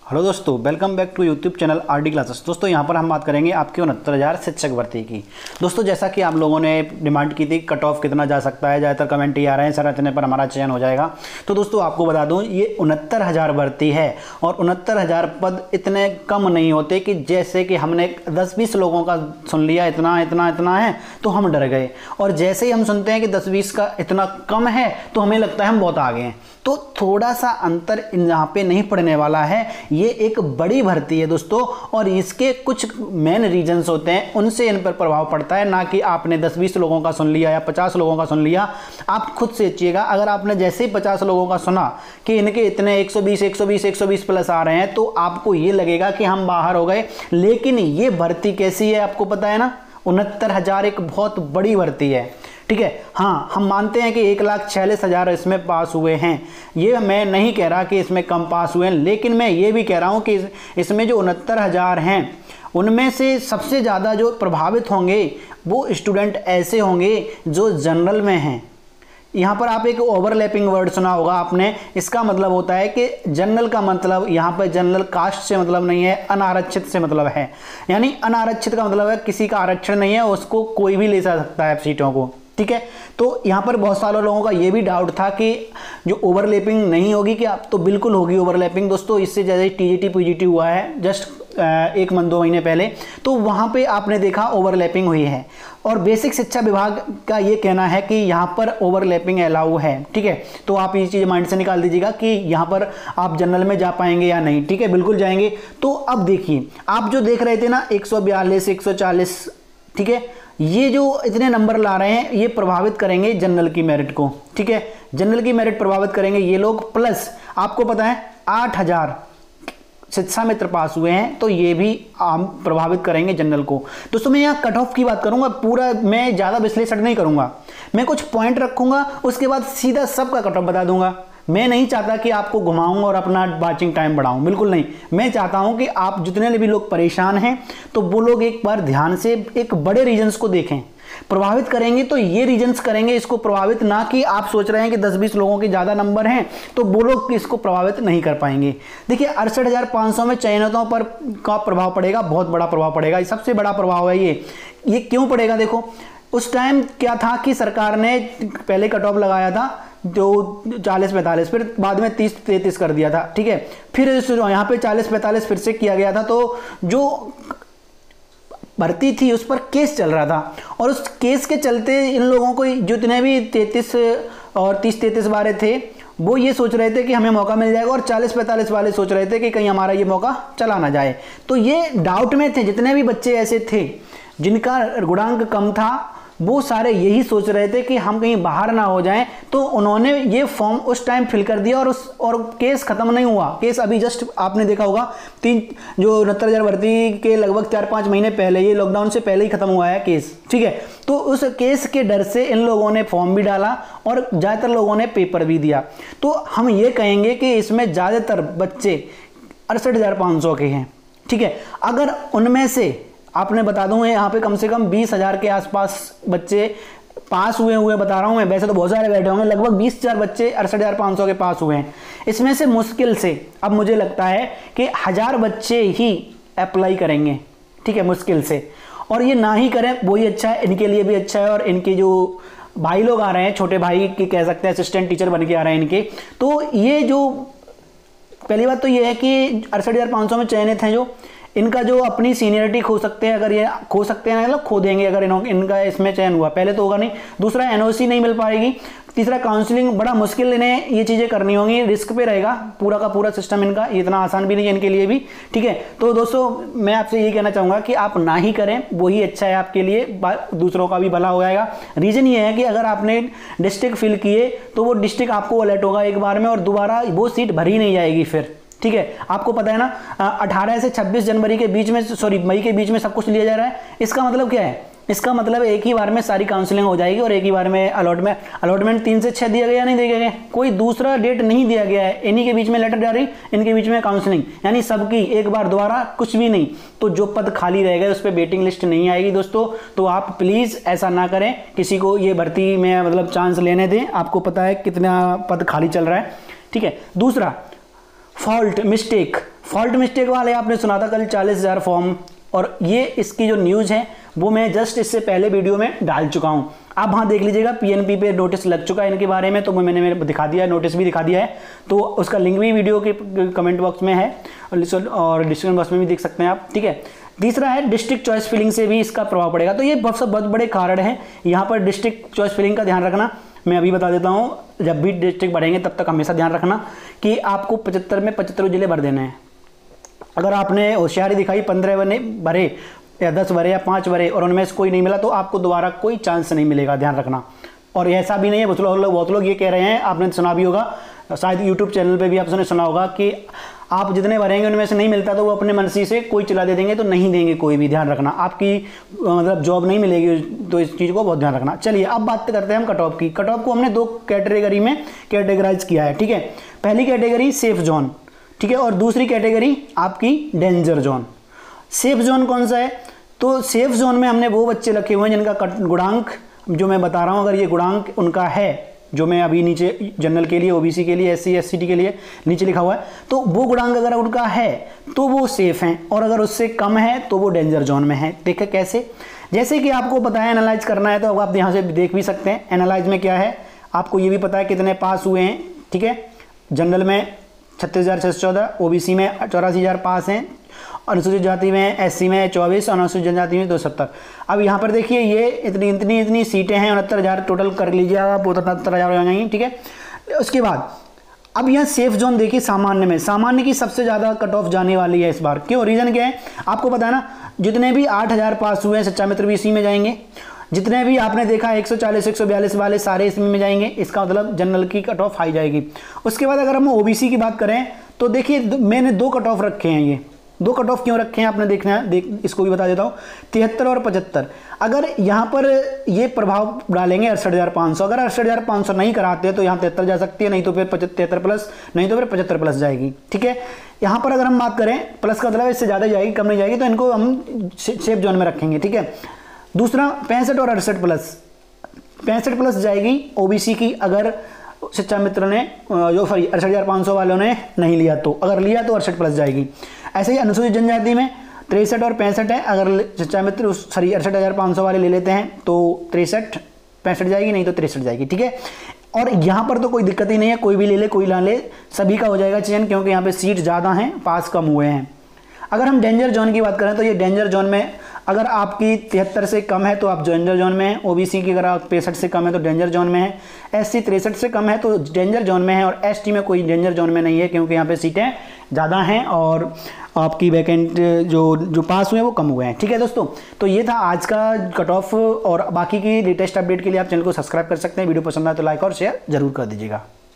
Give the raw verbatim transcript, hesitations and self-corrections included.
Hello दोस्तों, welcome back to YouTube channel R D classes. दोस्तों यहाँ पर हम बात करेंगे आपके उनहत्तर हज़ार शिक्षक भर्ती की। दोस्तों जैसा कि आप लोगों ने डिमांड की थी कट ऑफ कितना जा सकता है, ज़्यादातर कमेंट ही आ रहे हैं सर इतने पर हमारा चयन हो जाएगा। तो दोस्तों आपको बता दूं ये उनहत्तर हज़ार भर्ती है और उनहत्तर हज़ार पद इतने कम नहीं होते कि जैसे कि हमने दस बीस लोगों का सुन लिया इतना इतना इतना है तो हम डर गए, और जैसे ही हम सुनते हैं कि दस बीस का इतना कम है तो हमें लगता है हम बहुत आगे हैं। तो थोड़ा सा अंतर यहाँ पे नहीं पड़ने वाला है। ये एक बड़ी भर्ती है दोस्तों, और इसके कुछ मेन रीजंस होते हैं उनसे इन पर प्रभाव पड़ता है, ना कि आपने दस बीस लोगों का सुन लिया या पचास लोगों का सुन लिया। आप खुद सोचिएगा, अगर आपने जैसे ही पचास लोगों का सुना कि इनके इतने एक सौ बीस एक सौ बीस एक सौ बीस प्लस आ रहे हैं तो आपको ये लगेगा कि हम बाहर हो गए। लेकिन ये भर्ती कैसी है आपको पता है ना, उनहत्तर हज़ार एक बहुत बड़ी भर्ती है। ठीक है, हाँ हम मानते हैं कि एक लाख छियालीस हज़ार इसमें पास हुए हैं। ये मैं नहीं कह रहा कि इसमें कम पास हुए हैं, लेकिन मैं ये भी कह रहा हूँ कि इसमें जो उनहत्तर हज़ार हैं उनमें से सबसे ज़्यादा जो प्रभावित होंगे वो स्टूडेंट ऐसे होंगे जो जनरल में हैं। यहाँ पर आप एक ओवरलैपिंग वर्ड सुना होगा आपने, इसका मतलब होता है कि जनरल का मतलब यहाँ पर जनरल कास्ट से मतलब नहीं है, अनारक्षित से मतलब है। यानी अनारक्षित का मतलब है किसी का आरक्षण नहीं है, उसको कोई भी ले सकता है सीटों को। ठीक है, तो यहाँ पर बहुत सारे लोगों का ये भी डाउट था कि जो ओवरलैपिंग नहीं होगी, कि अब तो बिल्कुल होगी ओवरलैपिंग। दोस्तों इससे जैसे टीजीटी पीजीटी हुआ है जस्ट एक मंथ दो महीने पहले, तो वहाँ पे आपने देखा ओवरलैपिंग हुई है, और बेसिक शिक्षा विभाग का ये कहना है कि यहाँ पर ओवरलैपिंग अलाउ है। ठीक है, तो आप ये चीज़ माइंड से निकाल दीजिएगा कि यहाँ पर आप जनरल में जा पाएंगे या नहीं। ठीक है, बिल्कुल जाएंगे। तो अब देखिए, आप जो देख रहे थे ना एक सौ बयालीस एक सौ चालीस, ठीक है, ये जो इतने नंबर ला रहे हैं ये प्रभावित करेंगे जनरल की मेरिट को। ठीक है, जनरल की मेरिट प्रभावित करेंगे ये लोग, प्लस आपको पता है आठ हज़ार शिक्षा मित्र पास हुए हैं तो ये भी आम प्रभावित करेंगे जनरल को। दोस्तों मैं यहाँ कट ऑफ की बात करूंगा, पूरा मैं ज़्यादा विश्लेषण नहीं करूंगा, मैं कुछ पॉइंट रखूंगा उसके बाद सीधा सबका कट ऑफ बता दूंगा। मैं नहीं चाहता कि आपको घुमाऊं और अपना वाचिंग टाइम बढ़ाऊं, बिल्कुल नहीं। मैं चाहता हूं कि आप जितने भी लोग परेशान हैं तो वो लोग एक बार ध्यान से एक बड़े रीजंस को देखें। प्रभावित करेंगे तो ये रीजंस करेंगे इसको प्रभावित, ना कि आप सोच रहे हैं कि दस बीस लोगों के ज़्यादा नंबर हैं तो वो लोग इसको प्रभावित नहीं कर पाएंगे। देखिए अड़सठ हज़ार पाँच सौ में चयनितों पर का प्रभाव पड़ेगा, बहुत बड़ा प्रभाव पड़ेगा, सबसे बड़ा प्रभाव है ये। ये क्यों पड़ेगा? देखो उस टाइम क्या था कि सरकार ने पहले कट ऑफ लगाया था जो चालीस पैंतालीस, फिर बाद में तीस तैंतीस कर दिया था। ठीक है, फिर यहाँ पे चालीस पैंतालीस फिर से किया गया था, तो जो भर्ती थी उस पर केस चल रहा था, और उस केस के चलते इन लोगों को जितने भी तैंतीस और तीस तैंतीस वाले थे वो ये सोच रहे थे कि हमें मौका मिल जाएगा, और चालीस पैंतालीस वाले सोच रहे थे कि कहीं हमारा ये मौका चला ना जाए। तो ये डाउट में थे, जितने भी बच्चे ऐसे थे जिनका गुणांक कम था वो सारे यही सोच रहे थे कि हम कहीं बाहर ना हो जाएं, तो उन्होंने ये फॉर्म उस टाइम फिल कर दिया, और उस और केस खत्म नहीं हुआ। केस अभी जस्ट आपने देखा होगा तीन जो उनहत्तर हज़ार भर्ती के लगभग चार पाँच महीने पहले, ये लॉकडाउन से पहले ही खत्म हुआ है केस। ठीक है, तो उस केस के डर से इन लोगों ने फॉर्म भी डाला और ज़्यादातर लोगों ने पेपर भी दिया। तो हम ये कहेंगे कि इसमें ज़्यादातर बच्चे अड़सठ हज़ार पाँच सौ के हैं। ठीक है, अगर उनमें से आपने बता दूं यहाँ पे कम से कम बीस हज़ार के आसपास बच्चे पास हुए हुए बता रहा हूँ मैं, वैसे तो बहुत सारे बैठे होंगे, लगभग बीस हज़ार बच्चे अड़सठ हज़ार पाँच सौ के पास हुए हैं। इसमें से मुश्किल से अब मुझे लगता है कि हज़ार बच्चे ही अप्लाई करेंगे। ठीक है, मुश्किल से, और ये ना ही करें वही अच्छा है, इनके लिए भी अच्छा है, और इनके जो भाई लोग आ रहे हैं, छोटे भाई की कह सकते हैं, असिस्टेंट टीचर बन के आ रहे हैं इनके, तो ये जो पहली बात तो ये है कि अड़सठ हज़ार पाँच सौ में चयनित हैं जो, इनका जो अपनी सीनियरिटी खो सकते हैं, अगर ये खो सकते हैं मतलब खो देंगे अगर इनका इसमें चयन हुआ, पहले तो होगा नहीं। दूसरा एनओसी नहीं मिल पाएगी। तीसरा काउंसलिंग बड़ा मुश्किल, इन्हें ये चीज़ें करनी होंगी, रिस्क पे रहेगा पूरा का पूरा सिस्टम इनका, इतना आसान भी नहीं है इनके लिए भी। ठीक है, तो दोस्तों मैं आपसे यही कहना चाहूँगा कि आप ना ही करें, वही अच्छा है आपके लिए, दूसरों का भी भला हो जाएगा। रीज़न ये है कि अगर आपने डिस्ट्रिक्ट फिल किए तो वो डिस्ट्रिक्ट आपको अलर्ट होगा एक बार में, और दोबारा वो सीट भरी नहीं जाएगी फिर। ठीक है, आपको पता है ना अठारह से छब्बीस जनवरी के बीच में, सॉरी मई के बीच में सब कुछ लिया जा रहा है। इसका मतलब क्या है? इसका मतलब एक ही बार में सारी काउंसलिंग हो जाएगी, और एक ही बार में अलॉटमेंट अलॉटमेंट तीन से छः दिया गया, नहीं दिया गया, कोई दूसरा डेट नहीं दिया गया है। इन्हीं के बीच में लेटर जारी, इनके बीच में काउंसलिंग, यानी सबकी एक बार दोबारा कुछ भी नहीं। तो जो पद खाली रह गए उस पर वेटिंग लिस्ट नहीं आएगी दोस्तों। तो आप प्लीज़ ऐसा ना करें, किसी को ये भर्ती में मतलब चांस लेने दें। आपको पता है कितना पद खाली चल रहा है। ठीक है, दूसरा फॉल्ट मिस्टेक फॉल्ट मिस्टेक वाले आपने सुना था कल चालीस हज़ार फॉर्म, और ये इसकी जो न्यूज़ है वो मैं जस्ट इससे पहले वीडियो में डाल चुका हूँ। आप वहाँ देख लीजिएगा, पीएनपी पे नोटिस लग चुका है इनके बारे में, तो मैंने मेरे दिखा दिया है, नोटिस भी दिखा दिया है, तो उसका लिंक भी वीडियो के कमेंट बॉक्स में है और डिस्क्रिप्शन बॉक्स में भी देख सकते हैं आप, ठीक है। तीसरा है डिस्ट्रिक्ट चॉइस फिलिंग से भी इसका प्रभाव पड़ेगा। तो ये बहुत सब बहुत बड़े कारण हैं यहाँ पर डिस्ट्रिक्ट चॉइस फिलिंग का ध्यान रखना। मैं अभी बता देता हूँ, जब भी डिस्ट्रिक्ट बढ़ेंगे तब तक हमेशा ध्यान रखना कि आपको पचहत्तर में पचहत्तर जिले भर देने हैं। अगर आपने होशियारी दिखाई पंद्रह बने भरे या दस भरे या पाँच भरे और उनमें से कोई नहीं मिला तो आपको दोबारा कोई चांस नहीं मिलेगा, ध्यान रखना। और ऐसा भी नहीं है, बहुत लोग बहुत लोग ये कह रहे हैं, आपने सुना भी होगा, शायद यूट्यूब चैनल पे भी आपने सुना होगा कि आप जितने भरेंगे उनमें से नहीं मिलता तो वो अपने मर्जी से कोई चला दे देंगे, तो नहीं देंगे कोई भी, ध्यान रखना। आपकी मतलब जॉब नहीं मिलेगी, तो इस चीज़ को बहुत ध्यान रखना। चलिए अब बात करते हैं हम कट ऑफ की। कट ऑफ को हमने दो कैटेगरी में कैटेगराइज किया है, ठीक है। पहली कैटेगरी सेफ जोन, ठीक है, और दूसरी कैटेगरी आपकी डेंजर जोन। सेफ जोन कौन सा है? तो सेफ जोन में हमने वो बच्चे रखे हुए हैं जिनका गुणांक जो मैं बता रहा हूँ, अगर ये गुणांक उनका है जो मैं अभी नीचे जनरल के लिए, ओबीसी के लिए, एससी एसटी के लिए नीचे लिखा हुआ है, तो वो गुणांक अगर उनका है तो वो सेफ हैं, और अगर उससे कम है तो वो डेंजर जोन में है। देखिए कैसे, जैसे कि आपको पता है एनालाइज करना है, तो अब आप यहाँ से देख भी सकते हैं एनालाइज में क्या है। आपको ये भी पता है कितने पास हुए हैं, ठीक है। जनरल में छत्तीस हज़ार छः सौ चौदह, ओबीसी में चौरासी हज़ार पास हैं, अनुसूचित जाति में, एससी में चौबीस, अनुसूचित जनजाति में दो सौ सत्तर। अब यहाँ पर देखिए ये इतनी इतनी इतनी सीटें हैं, उनहत्तर हज़ार टोटल कर लीजिए आप, उनहत्तर हज़ार हो जाएंगी, ठीक है। उसके बाद अब यहाँ सेफ जोन देखिए, सामान्य में, सामान्य की सबसे ज़्यादा कट ऑफ जाने वाली है इस बार। क्यों? रीज़न क्या है आपको पता है ना, जितने भी आठ हज़ार पास हुए हैं सच्चा मित्र भी इसी में जाएंगे, जितने भी आपने देखा एक सौ चालीस एक सौ बयालीस वाले सारे इसमें में जाएंगे, इसका मतलब जनरल की कट ऑफ हाई जाएगी। उसके बाद अगर हम ओबीसी की बात करें तो देखिए मैंने दो कट ऑफ रखे हैं, ये दो कट ऑफ क्यों रखे हैं आपने देखना है, देख इसको भी बता देता हूँ, तिहत्तर और पचहत्तर। अगर यहाँ पर ये प्रभाव डालेंगे अड़सठ हज़ार पाँच सौ, अगर अड़सठ हज़ार पाँच सौ नहीं कराते तो यहाँ तिहत्तर जा सकती है, नहीं तो फिर तिहत्तर प्लस, नहीं तो फिर पचहत्तर प्लस जाएगी, ठीक है। यहाँ पर अगर हम बात करें प्लस का मतलब इससे ज़्यादा जाएगी, कम नहीं जाएगी, तो इनको हम सेफ जोन में रखेंगे, ठीक है। दूसरा पैंसठ और अड़सठ प्लस, पैंसठ प्लस जाएगी ओबीसी की अगर शिक्षा मित्र ने जो सॉरी अड़सठ हज़ार पाँच सौ वालों ने नहीं लिया, तो अगर लिया तो अड़सठ प्लस जाएगी। ऐसे ही अनुसूचित जनजाति में तिरसठ और पैंसठ है, अगर शिक्षा मित्र सॉरी अड़सठ हज़ार पाँच सौ वाले ले लेते हैं तो तिरसठ पैंसठ जाएगी, नहीं तो तिरसठ जाएगी, ठीक है। और यहाँ पर तो कोई दिक्कत ही नहीं है, कोई भी ले ले कोई ना ले, सभी का हो जाएगा चयन, क्योंकि यहाँ पे सीट ज़्यादा हैं, पास कम हुए हैं। अगर हम डेंजर जोन की बात करें तो ये डेंजर जोन में अगर आपकी तिहत्तर से कम है तो आप डेंजर जोन में हैं, ओबीसी की अगर आप पैंसठ से कम है तो डेंजर जोन में है, एससी तिरसठ से कम है तो डेंजर जोन में है, और एसटी में कोई डेंजर जोन में नहीं है, क्योंकि यहाँ पे सीटें ज़्यादा हैं और आपकी वैकेंट जो जो पास हुए हैं वो कम हुए हैं, ठीक है दोस्तों। तो ये था आज का कट ऑफ, और बाकी की लेटेस्ट अपडेट के लिए आप चैनल को सब्सक्राइब कर सकते हैं। वीडियो पसंद आए तो लाइक और शेयर जरूर कर दीजिएगा।